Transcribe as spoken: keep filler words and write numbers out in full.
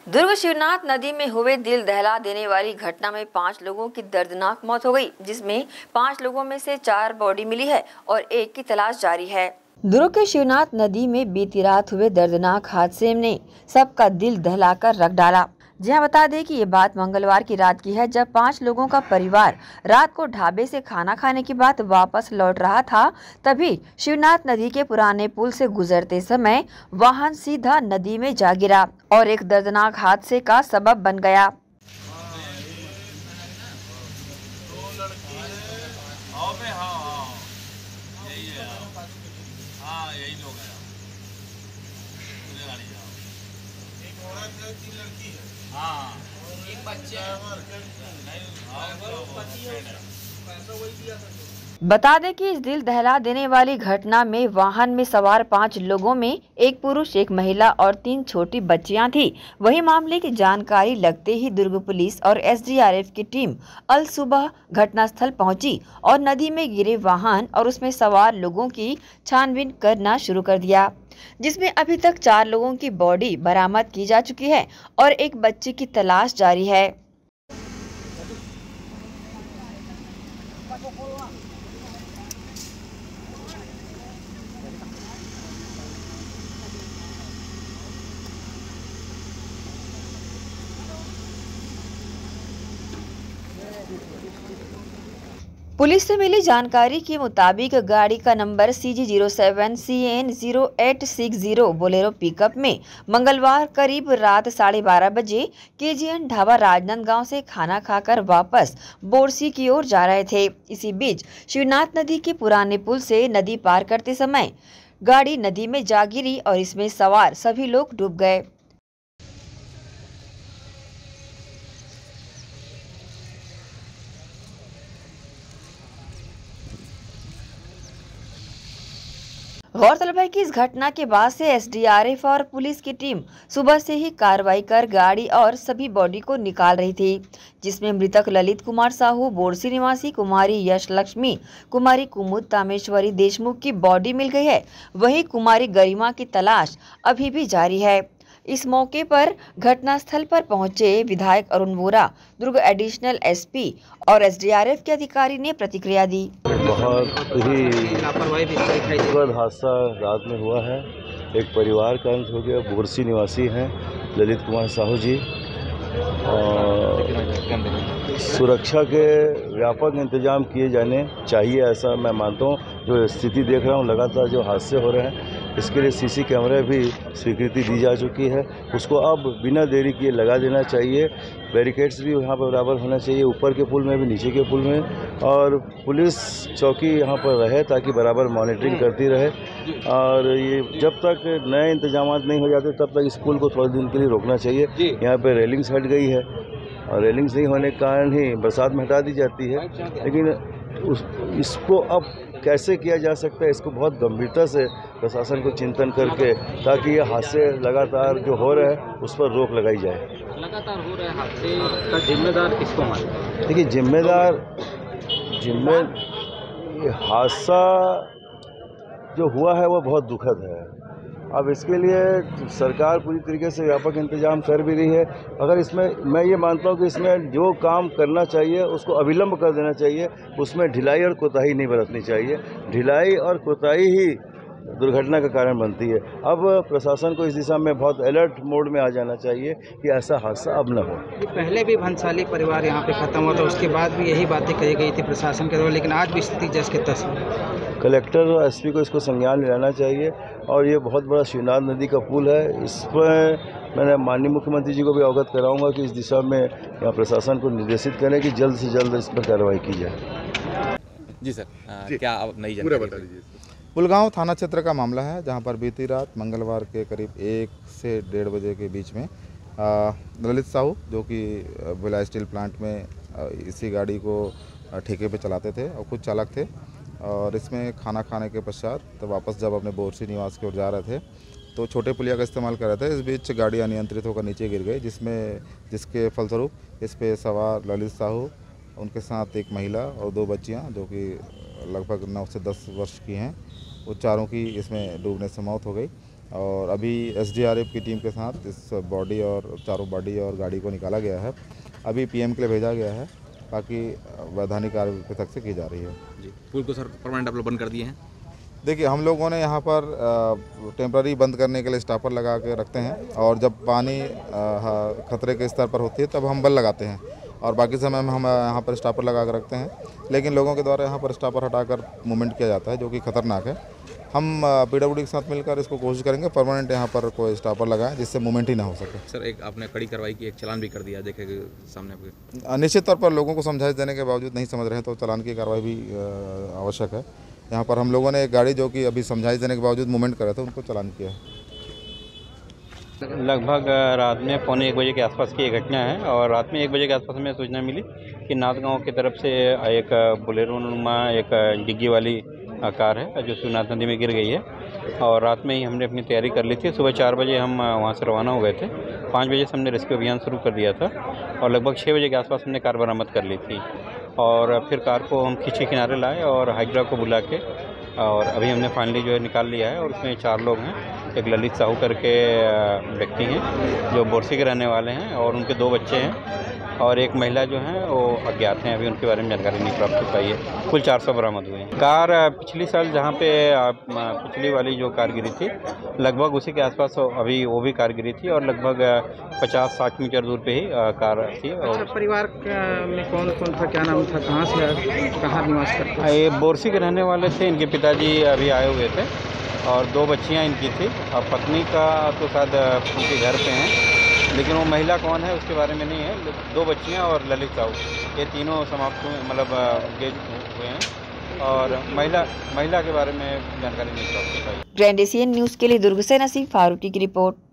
दुर्ग शिवनाथ नदी में हुए दिल दहला देने वाली घटना में पांच लोगों की दर्दनाक मौत हो गई, जिसमें पांच लोगों में से चार बॉडी मिली है और एक की तलाश जारी है। दुर्ग के शिवनाथ नदी में बीती रात हुए दर्दनाक हादसे ने सबका दिल दहलाकर रख डाला। जी हाँ, बता दें कि ये बात मंगलवार की रात की है, जब पांच लोगों का परिवार रात को ढाबे से खाना खाने के बाद वापस लौट रहा था। तभी शिवनाथ नदी के पुराने पुल से गुजरते समय वाहन सीधा नदी में जा गिरा और एक दर्दनाक हादसे का सबब बन गया। हाँ, एक बच्चा बता दें कि इस दिल दहला देने वाली घटना में वाहन में सवार पांच लोगों में एक पुरुष, एक महिला और तीन छोटी बच्चियां थी। वही मामले की जानकारी लगते ही दुर्ग पुलिस और एस डी आर एफ की टीम अल सुबह घटनास्थल पहुंची और नदी में गिरे वाहन और उसमें सवार लोगों की छानबीन करना शुरू कर दिया, जिसमें अभी तक चार लोगों की बॉडी बरामद की जा चुकी है और एक बच्चे की तलाश जारी है। पुलिस से मिली जानकारी के मुताबिक गाड़ी का number C G zero seven C N zero eight six zero Bolero pickup में मंगलवार करीब रात साढ़े बारह बजे के जी एन ढाबा राजनांदगांव से खाना खाकर वापस बोरसी की ओर जा रहे थे। इसी बीच शिवनाथ नदी के पुराने पुल से नदी पार करते समय गाड़ी नदी में जा गिरी और इसमें सवार सभी लोग डूब गए। गौरतलब है कि इस घटना के बाद से एस डी आर एफ और पुलिस की टीम सुबह से ही कार्रवाई कर गाड़ी और सभी बॉडी को निकाल रही थी, जिसमें मृतक ललित कुमार साहू बोरसी निवासी, कुमारी यश लक्ष्मी, कुमारी कुमुद तामेश्वरी देशमुख की बॉडी मिल गई है। वहीं कुमारी गरिमा की तलाश अभी भी जारी है। इस मौके पर घटनास्थल पर पहुंचे विधायक Arun Vora, Durg additional S P और एस डी आर एफ के अधिकारी ने प्रतिक्रिया दी। बहुत ही दुखद हादसा रात में हुआ है। एक परिवार का अंत हो गया। बोरसी निवासी हैं ललित कुमार साहू जी। और सुरक्षा के व्यापक इंतजाम किए जाने चाहिए, ऐसा मैं मानता हूँ। जो स्थिति देख रहा हूँ, लगातार जो हादसे हो रहे हैं, इसके लिए सीसी कैमरे भी स्वीकृति दी जा चुकी है। उसको अब बिना देरी किए लगा देना चाहिए। बैरिकेड्स भी यहाँ पर बराबर होना चाहिए, ऊपर के पुल में भी, नीचे के पुल में, और पुलिस चौकी यहाँ पर रहे ताकि बराबर मॉनिटरिंग करती रहे। और ये जब तक नए इंतजाम नहीं हो जाते तब तक इस पुल को थोड़े दिन के लिए रोकना चाहिए। यहाँ पर रेलिंग्स हट गई है और रेलिंग्स नहीं होने के कारण ही बरसात में हटा दी जाती है, लेकिन उस इसको अब कैसे किया जा सकता है, इसको बहुत गंभीरता से प्रशासन को चिंतन करके, ताकि ये हादसे लगातार जो हो रहे हैं उस पर रोक लगाई जाए। लगातार हो रहे हादसे का जिम्मेदार किसको मानते? देखिए, जिम्मेदार जिम्मे ये हादसा जो हुआ है वो बहुत दुखद है। अब इसके लिए सरकार पूरी तरीके से व्यापक इंतजाम कर भी रही है। अगर इसमें मैं ये मानता हूँ कि इसमें जो काम करना चाहिए उसको अविलंब कर देना चाहिए, उसमें ढिलाई और कोताही नहीं बरतनी चाहिए। ढिलाई और कोताही ही दुर्घटना का कारण बनती है। अब प्रशासन को इस दिशा में बहुत अलर्ट मोड में आ जाना चाहिए कि ऐसा हादसा अब न हो। पहले भी भंसाली परिवार यहाँ पे खत्म हुआ था, उसके बाद भी यही बातें कही गई थी प्रशासन के द्वारा, लेकिन आज भी स्थिति जैसे के तस है। कलेक्टर और एस पी को इसको संज्ञान में लेना चाहिए। और ये बहुत बड़ा शिवनाथ नदी का पुल है, इस पर मैंने माननीय मुख्यमंत्री जी को भी अवगत कराऊंगा कि इस दिशा में यहाँ प्रशासन को निर्देशित करें कि जल्द से जल्द इस पर कार्रवाई की जाए। जी सर, आ, क्या अब नई पूरा बता दीजिए। पुलगांव थाना क्षेत्र का मामला है, जहां पर बीती रात मंगलवार के करीब एक से डेढ़ बजे के बीच में आ, ललित साहू, जो कि भिलाई स्टील प्लांट में आ, इसी गाड़ी को ठेके पे चलाते थे और खुद चालक थे, और इसमें खाना खाने के पश्चात तो वापस जब अपने बोरसी निवास की ओर जा रहे थे तो छोटे पुलिया का इस्तेमाल कर रहे थे। इस बीच गाड़ी अनियंत्रित होकर नीचे गिर गई, जिसमें जिसके फलस्वरूप इस पे सवार ललित साहू, उनके साथ एक महिला और दो बच्चियां जो कि लगभग नौ से दस वर्ष की हैं, वो चारों की इसमें डूबने से मौत हो गई। और अभी एसडीआरएफ की टीम के साथ इस बॉडी और चारों बॉडी और गाड़ी को निकाला गया है। अभी पीएम के लिए भेजा गया है, बाकी वैधानिक कार्य तक से की जा रही है। जी, पुल को सर परमानेंट आप लोग बंद कर दिए हैं? देखिए, हम लोगों ने यहाँ पर टेम्पररी बंद करने के लिए स्टॉपर लगा के रखते हैं, और जब पानी आ, खतरे के स्तर पर होती है तब हम बल लगाते हैं, और बाकी समय में हम यहाँ पर स्टॉपर लगा कर रखते हैं। लेकिन लोगों के द्वारा यहाँ पर स्टॉपर हटाकर मूवमेंट किया जाता है, जो कि खतरनाक है। हम पीडब्ल्यूडी के साथ मिलकर इसको कोशिश करेंगे परमानेंट यहाँ पर कोई स्टॉपर लगाएं, जिससे मूवमेंट ही ना हो सके। सर, एक आपने कड़ी कार्रवाई की, एक चालान भी कर दिया, देखे सामने आपके। निश्चित तौर पर लोगों को समझाइश देने के बावजूद नहीं समझ रहे हैं, तो चालान की कार्रवाई भी आवश्यक है। यहाँ पर हम लोगों ने एक गाड़ी जो कि अभी समझाइश देने के बावजूद मूवमेंट कर रहे थे, उनको चालान किया है। लगभग रात में पौने एक बजे के आसपास की एक घटना है, और रात में एक बजे के आसपास में सूचना मिली कि नाथ गांव की तरफ से एक बोलेरो नुमा एक डिग्गी वाली कार है जो शिवनाथ नदी में गिर गई है। और रात में ही हमने अपनी तैयारी कर ली थी। सुबह चार बजे हम वहाँ से रवाना हो गए थे। पाँच बजे से हमने रेस्क्यू अभियान शुरू कर दिया था, और लगभग छः बजे के आसपास हमने कार बरामद कर ली थी। और फिर कार को हम खींच के किनारे लाए और हाइड्रा को बुला के, और अभी हमने फाइनली जो है निकाल लिया है। और उसमें चार लोग हैं, एक ललित साहू करके व्यक्ति हैं जो बोरसी के रहने वाले हैं, और उनके दो बच्चे हैं, और एक महिला जो है वो अज्ञात हैं, अभी उनके बारे में जानकारी नहीं प्राप्त हो पाई है। कुल चार सौ बरामद हुए हैं। कार पिछली साल जहाँ पे पिछली वाली जो कार गिरी थी, लगभग उसी के आसपास अभी वो भी कार गिरी थी, और लगभग पचास साठ मीटर दूर पे ही कार थी। और अच्छा, परिवार में कौन कौन था, क्या नाम था, कहाँ से कहाँ निवास करते हैं? ये बोरसी के रहने वाले थे। इनके पिताजी अभी आए हुए थे, और दो बच्चियाँ इनकी थी, और पत्नी का तो शायद उनके घर पे हैं, लेकिन वो महिला कौन है उसके बारे में नहीं है। दो बच्चियां और ललित साहू, ये तीनों समाप्त हुए, मतलब गेज हुए हैं, और महिला महिला के बारे में जानकारी नहीं प्राप्त हो पाई। ग्रैंड एशियन न्यूज़ के लिए दुर्ग से नसीम फारूकी की रिपोर्ट।